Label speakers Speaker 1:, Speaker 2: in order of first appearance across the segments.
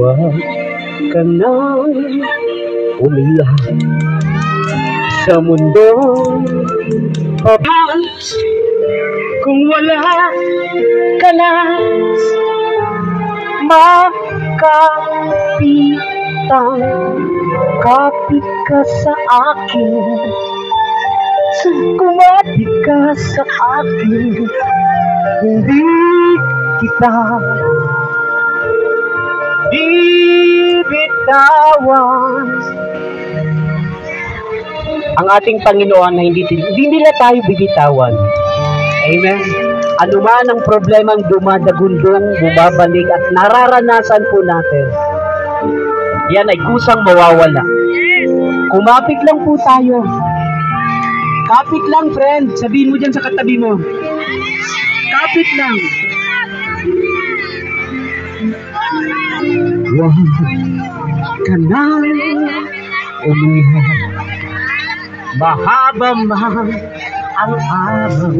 Speaker 1: Huwag ka nang umiyak sa mundo. Papas, kung wala ka na, makapitan, kapit ka sa akin. Kumapit ka sa akin, hindi kita bibitawan. Ang ating Panginoon na hindi nila tayo bibitawan. Amen. Ano man ang problemang dumadagundong, bumabalik at nararanasan po natin, yan ay kusang mawawala. Kumapit lang po tayo. Kapit lang, friend. Sabihin mo dyan sa katabi mo. Kapit lang. Huwag ka nang umiyak. Mahaba man ang araw,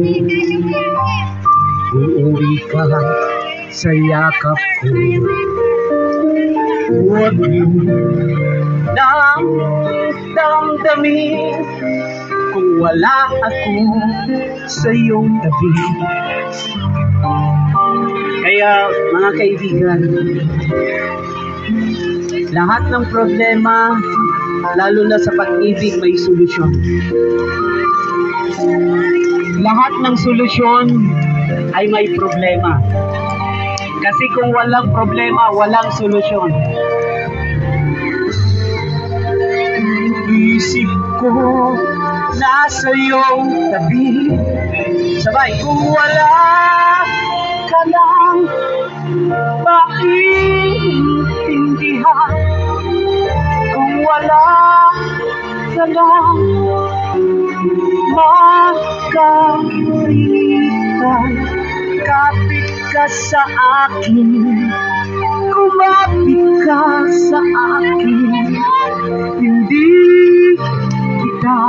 Speaker 1: uuwi ka sa yakap ko. Huwag mo nang damdamin kung wala ako sa iyong tabi. Kaya mga kaibigan, lahat ng problema, lalo na sa pag-ibig, may solusyon. Lahat ng solusyon ay may problema. Kasi kung walang problema, walang solusyon. Isip ko nasa iyong tabi, sabay, kung wala ka lang maintindihan, kung wala ka lang makapitan, kapit ka sa akin, kumapit ka sa akin, hindi kita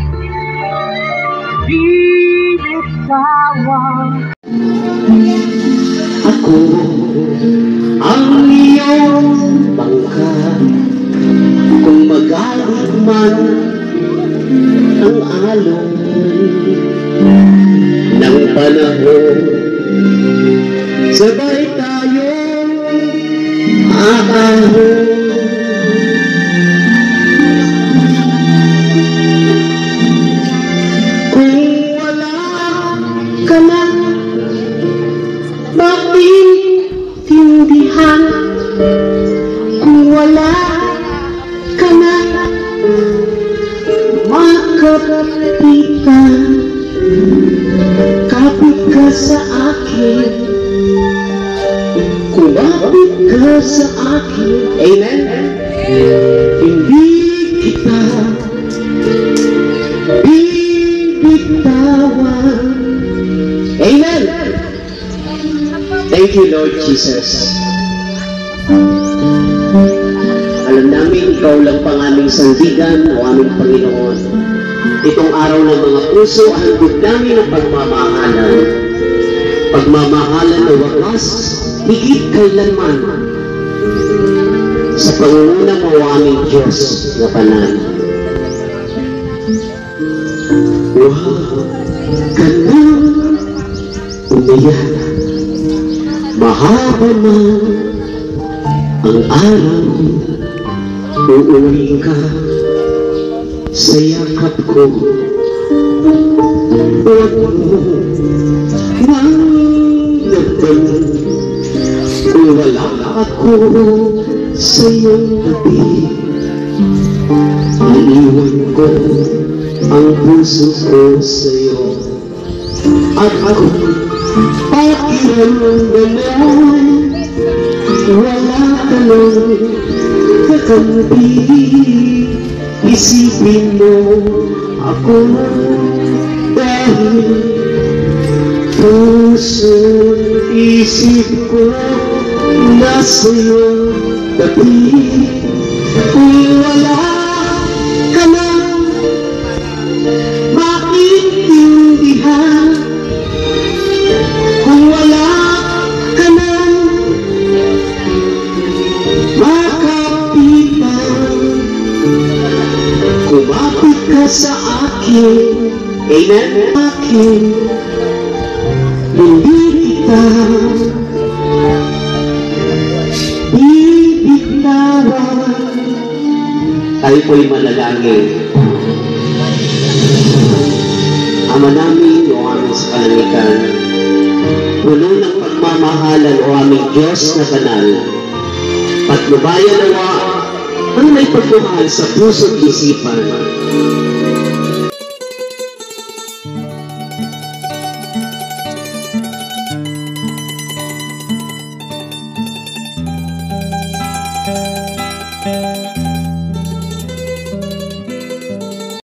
Speaker 1: bibitawan.
Speaker 2: Ako ang iyong bangka, kung magalit man ang alon ng panahon, sabay tayong aahon. Kung wala ka na makapitan, kapit ka sa akin, kumapit ka sa akin. Amen? Hindi kita bibitawan. Amen? Thank you, Lord Jesus. Alam namin, ikaw lang pang aming sandigan o aming Panginoon. Itong araw ng mga puso, handog namin ang pagmamahalan. Pagmamahalan na wakas, higit kailanman. Sa pangunguna mo, aming Diyos na banal. Huwag ka nang umiyak. Mahaba man ang araw, uuwi ka sa yakap ko. Huwag mo nang damdamin kung wala ako sa iyong tabi. Iniwan ko ang puso ko sa iyo, at ako pakiramdaman wala ka nang kakampi. Isipin mo ako dahil puso't isip ko nasa iyong tabi. Kung wala ka nang maintindihan, kung wala ka nang akin. Amen? Akin, hindi kita bibitawan. Tayo po'y manalangin. Ama namin o aming sa kalangitan, puno ng pagmamahalan o aming Diyos na banal, patnubayan nawa ang may pagmamahal sa puso't isipan